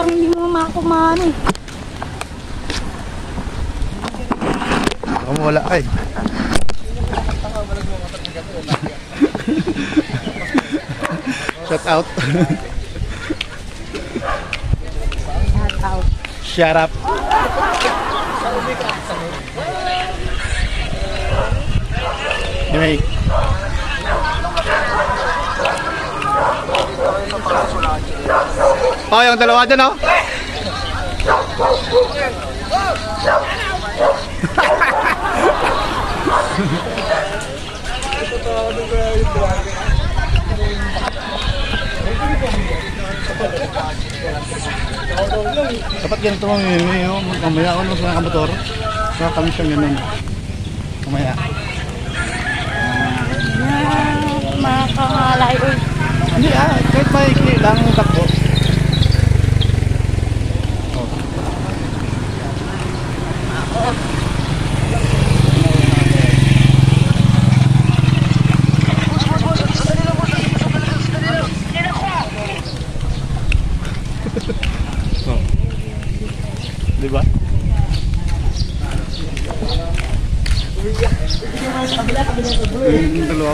parang hindi mo makakumahan eh. Wala ay. Shout out. Shout out. Shut up. Anyway. Oh, yung dalawa dyan, oh. Dapat ganito mo mamaya ako nung mga kamotor. Saka kami siyang ganun. Mamaya. Makakalay uy. Hindi kahit maikli lang ang takbo. Diba? Yung dalawa.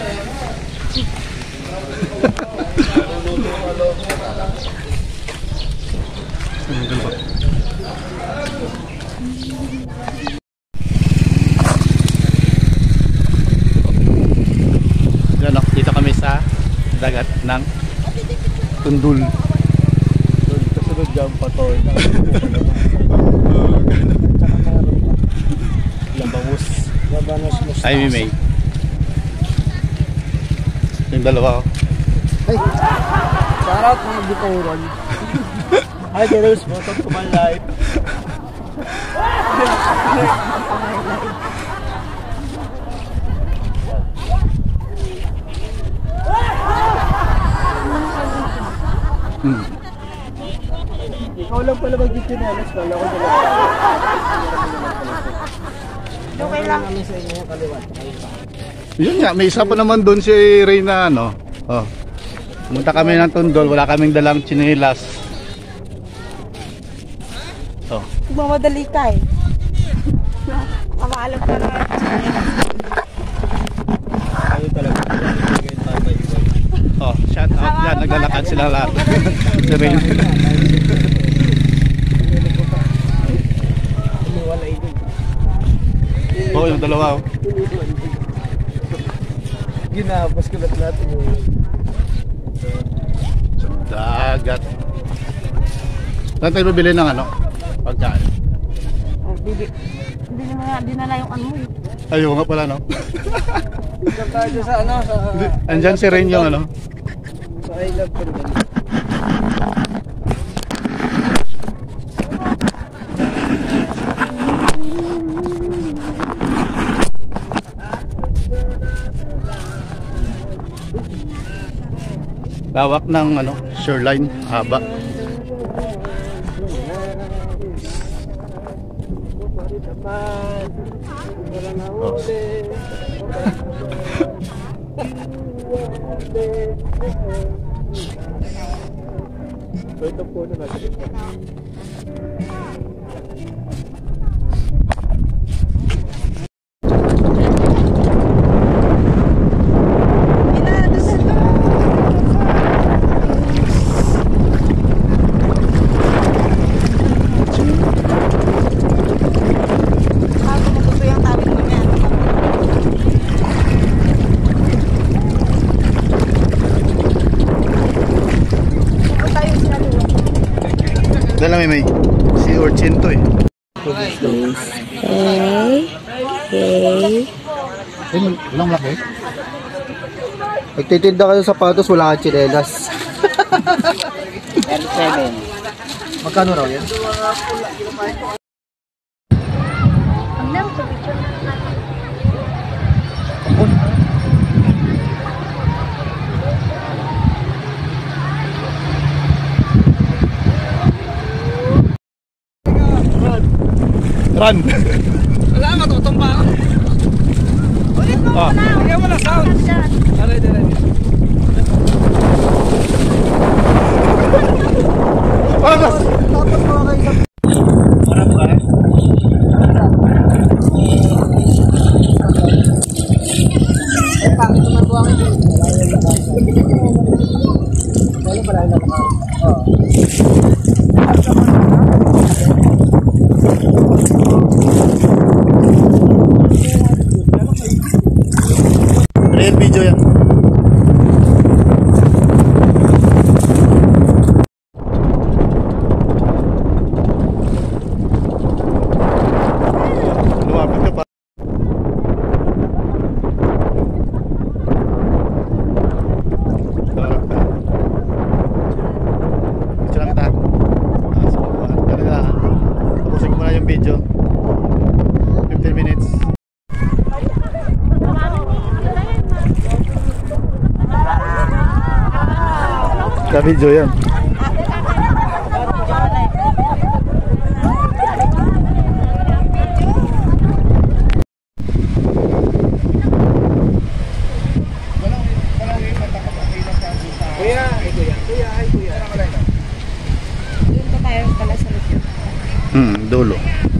Yan o, dito kami sa dagat ng Tundul. Kasunod dyan pa to. Labanos. Ay, may. Yung dalawa ko. Ay! Shoutout mga Bikuron. Hi girls, welcome to my life. Ikaw lang pala mag-chinelas, kala ko dalawa. Okay lang. Yun nga, may isa pa naman doon si Reyna, ano. Oh. Pumunta kami ng Tundol, wala kaming dalang tsinelas. Oh. Magmamadali ka eh. Kamaalam ka na. Ayaw talaga. Oh, shout out yan, naglalakad sila lahat. Si Reyna. Oh, yung dalawa oh. Ginapos ko lahat dagat. Saan tayo bibili ng ano? Pagkain. Hindi mo nga dinala yung ano mo eh. Ayaw nga pala no? Sa ano? Andyan si Ren yung ano? Sa I love Tundul. Lawak ng ano, shoreline, haba. Oh. Ito po na natin. Dala may si Urchin to eh. Ilang laki? Nagtitinda kayo sa sapatos, wala kang tsinelas. 37. Magkano raw yan? Run! Wala, matutumba ako. Ulit mo Ah. muna. Lagyan mo na sound. Alright. Panas! Wala pala yung lakas. Oo. Real video yan. Lumapit ka pa. Tarap ka. Picture lang kita. Talaga. Tapusin ko muna yung video. 15 minutes. Ka-video yan. Kuya, ay kuya. Kuya, ay kuya. Doon pa tayo pala sa loob. Dulo.